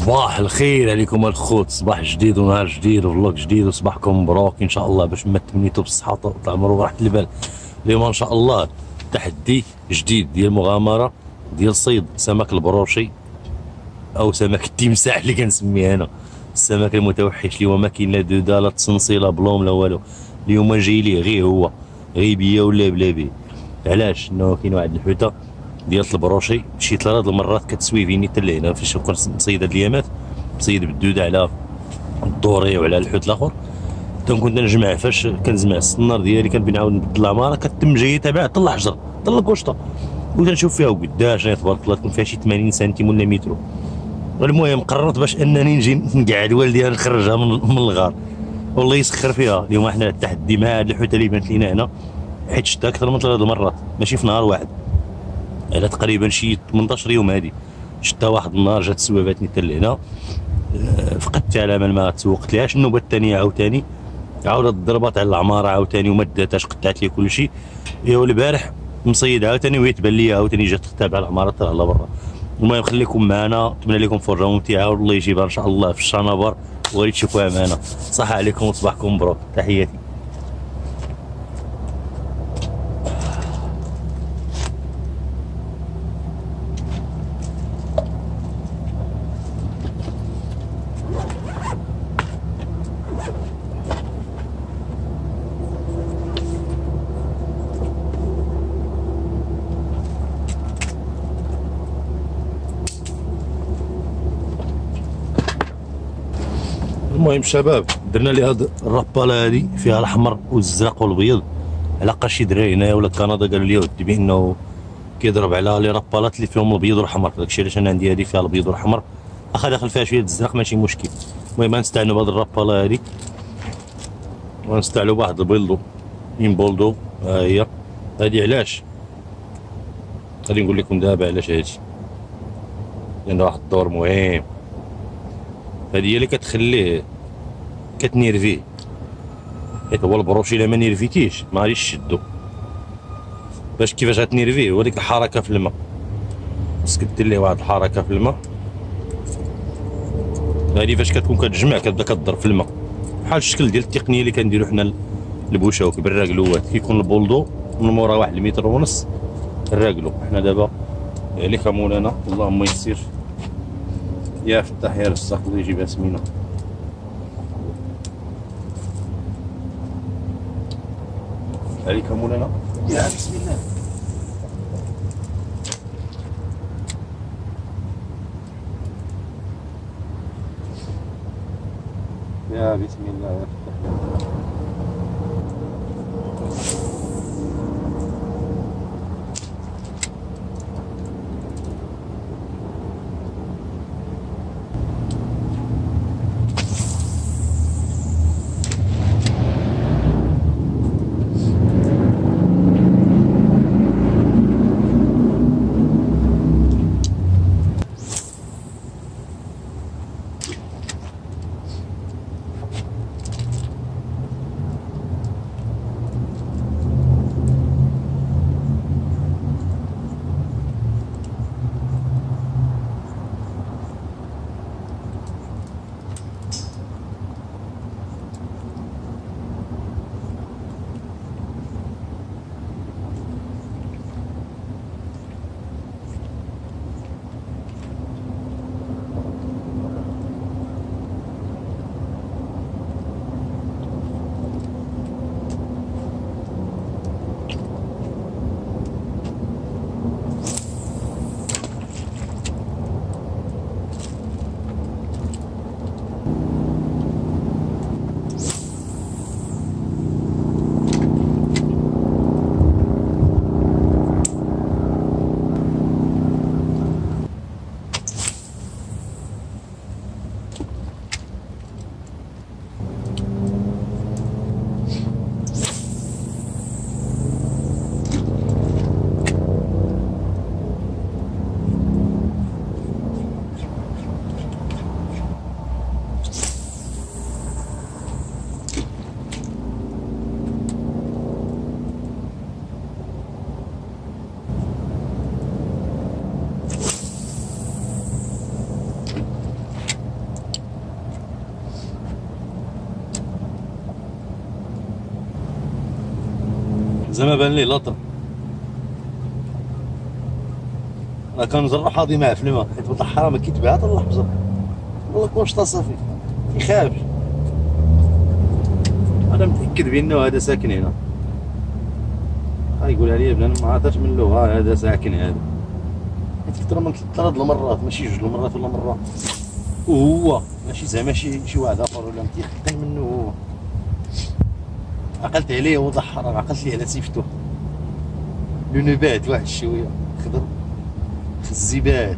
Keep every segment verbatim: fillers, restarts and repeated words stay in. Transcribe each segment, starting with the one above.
صباح الخير عليكم الخوت، صباح جديد ونهار جديد وفلوق جديد وصباحكم مبروك ان شاء الله باش ما تمنيتوا بالصحه وطول العمر وراحه البال. اليوم ان شاء الله تحدي جديد ديال مغامره ديال صيد سمك البروشي او سمك التمساح اللي كنسميه انا، السمك المتوحش اللي هو ما كاين لا دوده لا تصنصي لا بلوم لا والو. اليوم جاي ليه غير هو، غير بيا ولا بلا بيه. علاش؟ انه كاين واحد الحوته ديال البروشي شي ثلاث المرات كتسوي فيني حتى لهنا فاش كنت نصيد هاد اليامات، نصيد بالدوده على الدوري وعلى الحوت الاخر. كنت نجمع فاش كنجمع السنار ديالي كنبغي نبدل العماره كتم جايه تابع طلع حجر طلع كوشطه وكنشوف فيها قداش تبارك الله تكون فيها شي ثمانين سنتيم ولا مترو. المهم قررت باش انني نجي نقعد والدي نخرجها من, من الغار والله يسخر فيها. اليوم احنا التحدي مع هاد الحوته اللي بانت لينا هنا، حيت شتا اكثر من ثلاث مرات ماشي في نهار واحد، على تقريبا شي ثمنطاش يوم. هادي شتا واحد النهار جات سواباتني حتى لهنا، فقدت على ما ما تسوقت لهاش. النوبه الثانيه عاوتاني عاودت ضربات على العماره عاوتاني وما داتهاش، قطعت لي كل شيء. ايوا البارح مصيد عاوتاني وهي تبان لي عاوتاني جات تتابع العماره طلع على برا. المهم خليكم معنا، نتمنى لكم فرجه ممتعه والله يجيبها ان شاء الله في الشنبر وغادي تشوفوها معنا. صح عليكم وصباحكم مبروك، تحياتي. المهم شباب درنا لي هاد الراباله هادي فيها الاحمر والزرق والابيض. على شي دراري هنايا ولا كندا قالوا لي ودي بانه كيضرب على لي رابالات اللي فيهم الابيض والاحمر، داكشي علاش انا عندي هادي فيها الابيض والاحمر، واخا داخل فيها شويه الزرق ماشي مشكل. المهم غنستعانوا بهاد الراباله هادي ونستعلوا بواحد البيلدو ينبولدو. ها هي هادي علاش غادي نقول لكم دابا علاش هادي، لان واحد الدور مهم. هادي هي اللي كتخليه كتنيرفيه، حيت هو البروشي الا ما نيرفيتيش ما غاديش تشدو. باش كيفاش غتنيرفيه هو ديك الحركه في الماء، خصك دير ليه واحد الحركه في الماء. هادي فاش كتكون كتجمع كتبدا كضرب في الماء بحال الشكل ديال التقنيه اللي كنديرو حنا البوشاوك بالراكلوات. كيكون البولدو من مورا واحد المتر ونص الراكلو. حنا دابا عليك مولانا اللهم يسير يا فتاح يا رزاق الله يجيبها سمينه. عليك مولانا يا بسم الله. يا بسم الله يا فتاح. زعما بان لي لطر. راه كنجرح هادي معاه في الماء حيت ولد الحرام ما كيتباع حتى اللحظه. والله كون شتا صافي كيخافش. انا متاكد بانه هذا ساكن هنا. غايقولها لي بلا ما عرفتش من اللغه هذا ساكن هذا. حيت كثر من ثلاث المرات ماشي جوج المرات ولا مره. وهو ماشي زعما شي شي واحد اخر ولا متيقن منه هو. عقلت عليه ولد الحرام، عقلت ليه على سيفتو. لو نبات واحد شويه خضر خزيبات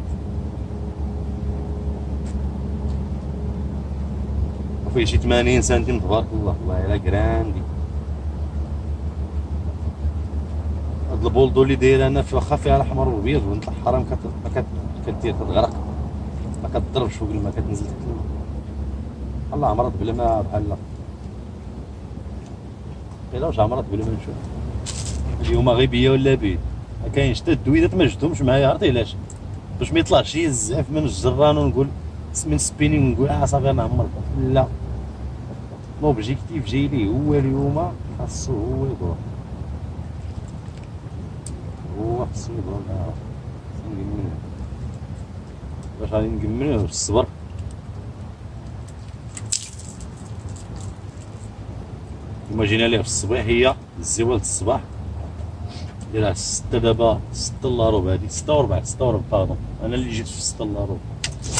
وفيه شي ثمانين سنتيم تبارك الله. والله على كراندي. هاد البولدو اللي داير انا واخا فيها الاحمر والابيض ولد الحرام كدير كتغرق ما كتضربش فوق الماء كتنزل تحت الماء. الله عمرت بلا ما بحال لا الا واش عمرت بلا ما نشوف. اليوم غيبيه ولا بيد ما كاينش حتى الدويدات ما جبتهمش معايا. عرفتي علاش؟ باش ما يطلعش شي زعف من الجران ونقول من سبيني ونقول اه صافي انا عمرت. لا لوبجيكتيف جاي ليه هو اليوم خاصو هو يدور. هو خاصو يدور. نكملو باش غادي نكملو بالصبر. كما جينا ليه في الصباحيه الزوال الصباح ديرها ستة دابا ستة الا ربع. هادي ستة وربع ستة وربع باردون. انا اللي جيت في ستة الا ربع.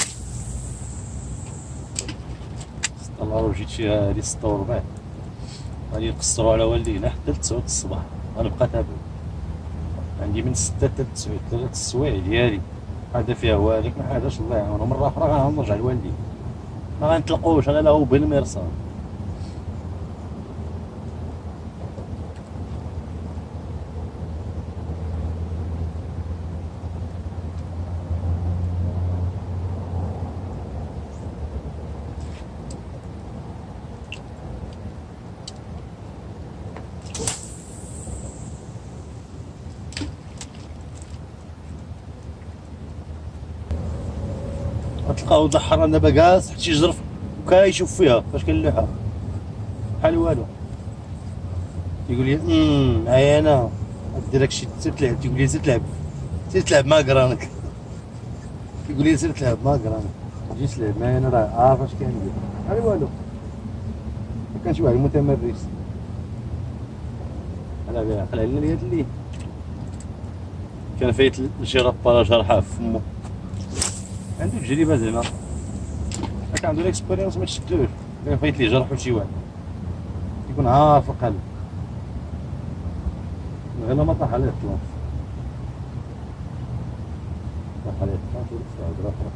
ستة الا ربع جيت فيها. هادي ستة وربع غادي نقصرو على والدينا حتى لتسعود الصباح. غنبقى تابع عندي من ستة حتى لتسعود ثلاث السوايع ديالي. هذا فيها والك ما حداش الله يعاونو. مره اخرى غنرجع لوالدي ما غنتلقاوش غير هو بالمرصاد. غتلقاو ولد الحرام دابا جالس تحت شي جرف وكايشوف فيها فاش كنلوحها بحال والو. تيقول لي امم معايا انا دير داكشي سير تلعب. تيقول لي سير تلعب سير تلعب مع كرانك. تيقول لي سير تلعب مع كرانك. جي تلعب معايا انا راه عارف اش كندير بحال والو. ما كانش واحد متمرس على بالي عقل علينا لهاد الليل. كان فايت شي راباره جرحه في فمو. عنده تجربه زعما كان عنده ليكسبيريونس ما تشدوش. كان فايت ليه جرح شي واحد يكون عارف القلب غير ما طاح عليه الطلاق. طاح عليه الطلاق وديك الهضره اخرى.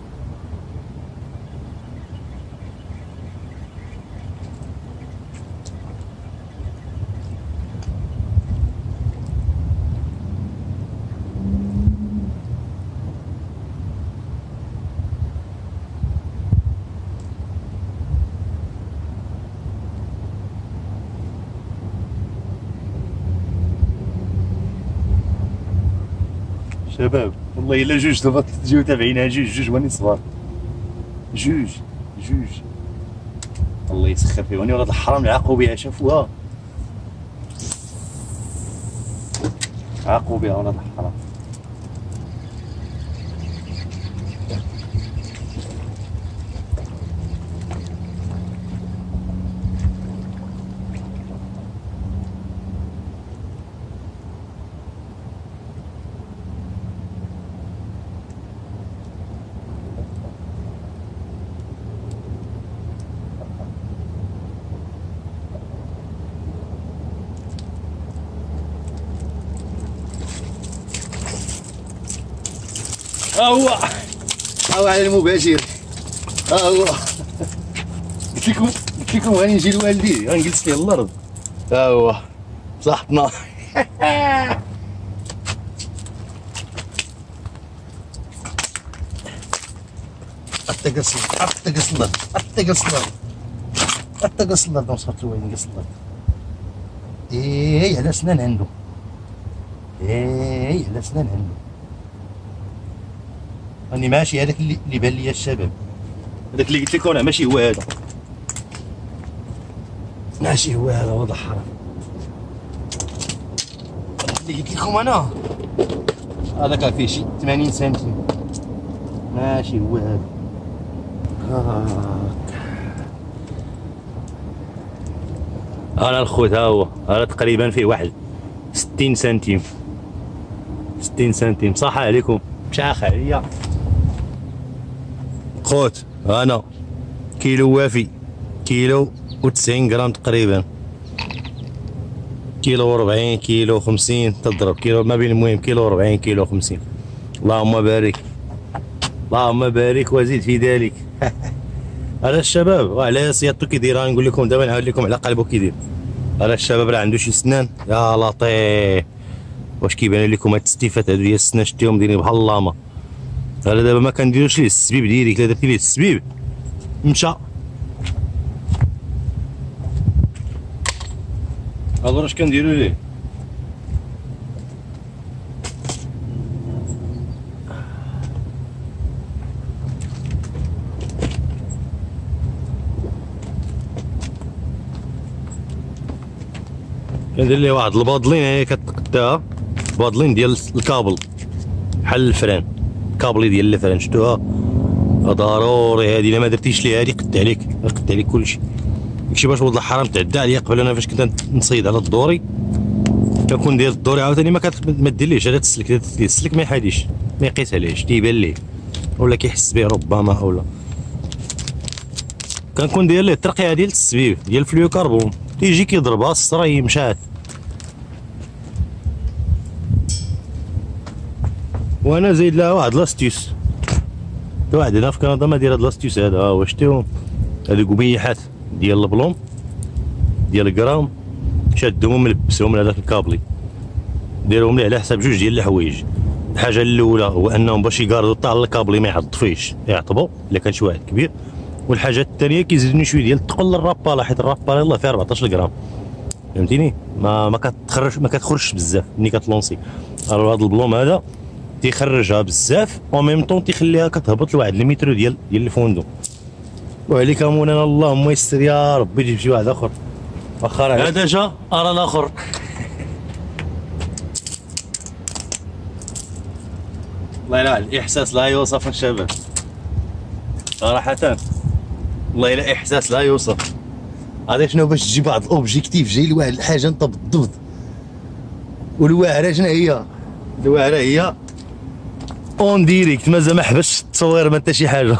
شباب والله الا جوج دابا تجيو تابعينها جوج جوج واني صغار جوج جوج. الله يسخر فيه واني ولاد الحرام اللي عاقوا بها شافوها عاقوا بها ولاد الحرام. ها هو ها هو على المباشر. ها هو قلت لكم قلت لكم غادي نجي لوالدي غنجلس فيه الارض. ها هو صاحبنا. اتقص اتقص الارض اتقص الارض اتقص الارض وصلت لوين نقص الارض. ايه على سنان عنده. ايه على سنان عنده. راني ماشي هذاك اللي, اللي بان ليا الشباب. هذاك اللي قلت لكم ماشي هو هذا. ماشي هو هذا ولد الحرام. اللي قلت لكم انا هذا كان فيه شي ثمانين سنتيم ماشي هو هذا. هذا الخوت ها هو، هذا تقريبا فيه واحد ستين سنتيم ستين سنتيم. صح عليكم مشاخ عليا خوت. انا كيلو وافي، كيلو وتسعين غرام تقريبا، كيلو وربعين، كيلو خمسين، تضرب كيلو ما بين، المهم كيلو وربعين، كيلو خمسين. اللهم بارك اللهم بارك وزيد في ذلك. هذا الشباب وعلى سيادته كي داير، نقول لكم دابا نعاود لكم على قلبه كي داير. هذا الشباب راه عنده شي سنان يا لطيف. واش كيبان لكم هاد الستيفات هادو ديال السنان شتيهم دايرين بحال اللاما. هذا دابا ما كنديروش ليه السبيب ديالي، كلا درتي ليه السبيب مشى. هذا واش كنديرو ليه؟ كندير ليه واحد البادلين هي كتقداها، بادلين ديال الكابل بحال الفران، كابلي ديال الفران شفتوها ضروري هادي. الا ما درتيش ليها هادي قد عليك قد عليك كلشي. داكشي باش ولد الحرام تعدى عليا. قبل انا فاش كنت نصيد على الدوري كنكون داير الدوري عاوتاني ما ما ديرليش هذا السلك، السلك ما يحاديش ما يقيس عليهش، تيبان ليه ولا كيحس به ربما، اولا كنكون داير ليه الترقيعه ديال السبيب ديال الفلويو كربون، تيجي كيضربها الصراي مشات. وانا زايد لها واحد لاستيوس، واحد هنا في كندا ما داير هاد لاستيوس هذا. ها هو شتيهم هادو قميحات ديال البلوم ديال الجرام، شادهم ملبسهم على داك الكابلي، دايرهم ليه على حساب جوج ديال الحوايج. الحاجه الاولى هو انهم باش يقارضوا حتى الكابلي ما يعض فيش يعطبوا الا كان شي واحد كبير. والحاجه الثانيه كيزيدوا شويه ديال الثقل للراباله، حيت الراباله يلاه فيها أربعطاش غرام فهمتيني، ما ما كتخرج ما كتخرجش بزاف ملي كتلونسي. هذا البلوم هذا تيخرجها بزاف او ميم طون تيخليها كتهبط لواحد المترو ديال ديال الفندق. وعليك مولانا اللهم يسر يا ربي تجيب شي واحد اخر. واخا هذا جا ارى الاخر. والله لا الاحساس لا يوصف الشباب صراحه، والله لا احساس لا يوصف. هذا شنو باش تجيب واحد الاوبجيكتيف جاي لواحد الحاجه انت بالضبط. والواعره شنو هي؟ الواعره هي اون ديريكت، مازال ما حبسش التصوير ما حتى شي حاجه،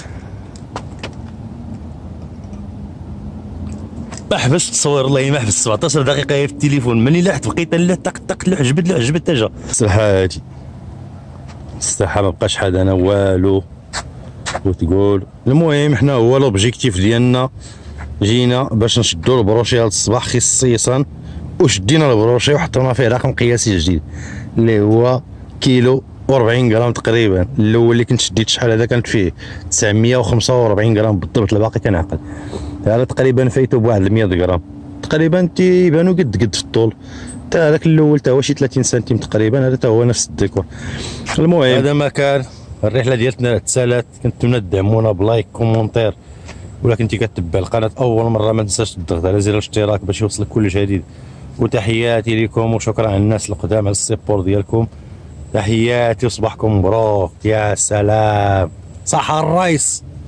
ما حبسش التصوير والله ما حبس. سبعطاش دقيقه هي في التليفون، ملي لاحت بقيت لا تق تق لا عجبت لا عجبت حتى جا. الصراحه هادي الصراحه ما بقاش حد انا والو وتقول. المهم حنا هو لوبجيكتيف ديالنا جينا باش نشدو البروشي هاد الصباح خصيصا، وشدينا البروشي وحطينا فيه رقم قياسي جديد اللي هو كيلو وربعين غرام تقريبا. الاول اللي كنت شديت شحال هذا كانت فيه تسعمية وخمسة وربعين غرام بالضبط، الباقي كنعقل. هذا تقريبا فايتو بواحد مية غرام تقريبا، تيبانو قد قد في الطول. حتى هذاك الاول تا هو شي ثلاثين سنتيم تقريبا، هذا تا هو نفس الديكور. المهم هذا ما كان الرحله ديالتنا تسالات. كنتمنى تدعمونا بلايك كومونتير، ولا كنتي كتبع القناه اول مره ما تنساش تضغط على زر الاشتراك باش يوصلك كل جديد. وتحياتي لكم وشكرا على الناس القدام على السيبور ديالكم. تحياتي وصباحكم مبروك. يا سلام صح الرئيس.